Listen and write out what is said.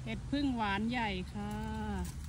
เห็ดพึ่งหวานใหญ่ค่ะ